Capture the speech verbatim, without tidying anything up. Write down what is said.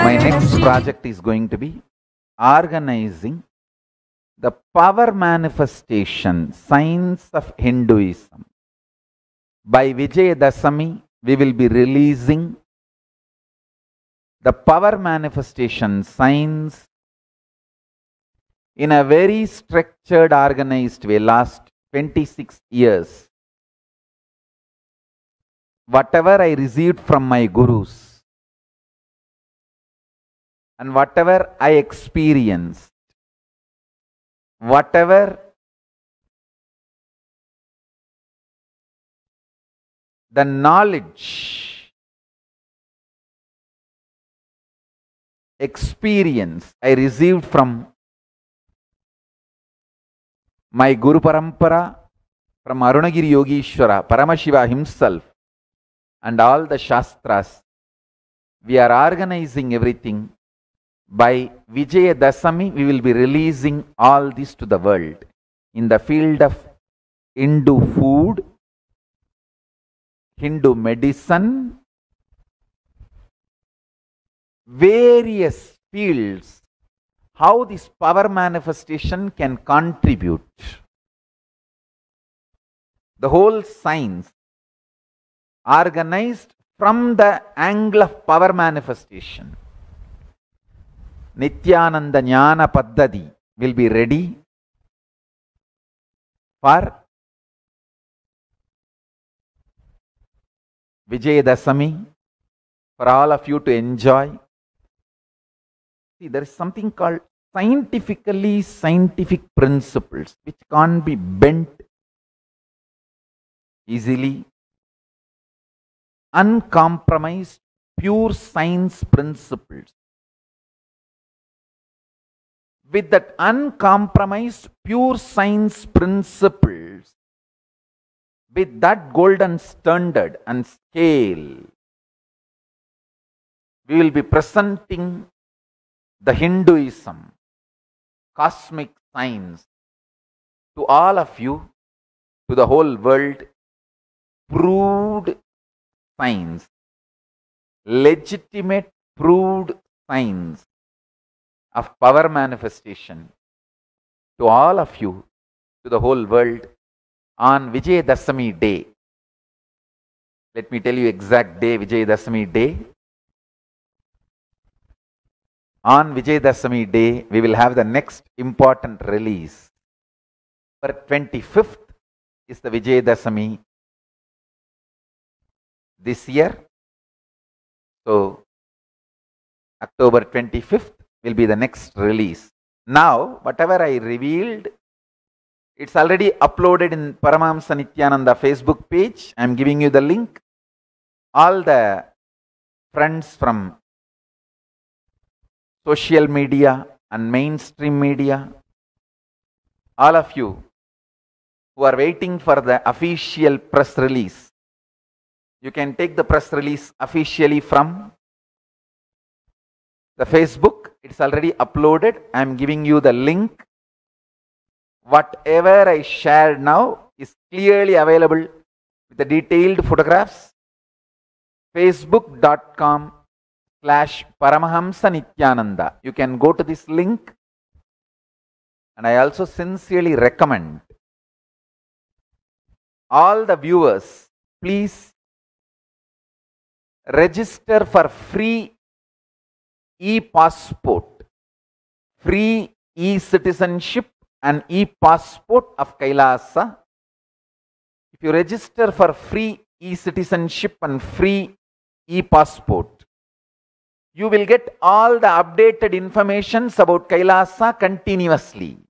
My next project is going to be organizing the power manifestation signs of Hinduism. By Vijayadasami, we will be releasing the power manifestation signs in a very structured, organized way. Last twenty-six years, whatever I received from my gurus and whatever I experienced, whatever the knowledge, experience I received from my Guru Parampara, from Arunagiri Yogeshwara, Paramashiva himself, and all the Shastras, we are organizing everything. By Vijayadasami, we will be releasing all this to the world in the field of Hindu food, Hindu medicine, various fields, how this power manifestation can contribute. The whole science organized from the angle of power manifestation. Nityananda Jnana Paddhati will be ready for Vijayadasami, for all of you to enjoy. See, there is something called scientifically scientific principles which can't be bent easily. Uncompromised, pure science principles. With that uncompromised, pure science principles, with that golden standard and scale, we will be presenting the Hinduism, cosmic science, to all of you, to the whole world, proved science, legitimate proved science of power manifestation to all of you, to the whole world, on Vijayadasami day. Let me tell you exact day, Vijayadasami day. On Vijayadasami day, we will have the next important release. For twenty-fifth is the Vijayadasami this year. So, October twenty-fifth will be the next release. Now, whatever I revealed, it's already uploaded in Paramahamsa Nityananda Facebook page. I am giving you the link. All the friends from social media and mainstream media, all of you who are waiting for the official press release, you can take the press release officially from the Facebook. It's already uploaded. I am giving you the link. Whatever I shared now is clearly available with the detailed photographs. Facebook dot com slash Paramahamsa Nityananda. You can go to this link. And I also sincerely recommend all the viewers, please register for free e-passport, free e-citizenship and e-passport of Kailasa. If you register for free e-citizenship and free e-passport, you will get all the updated informations about Kailasa continuously.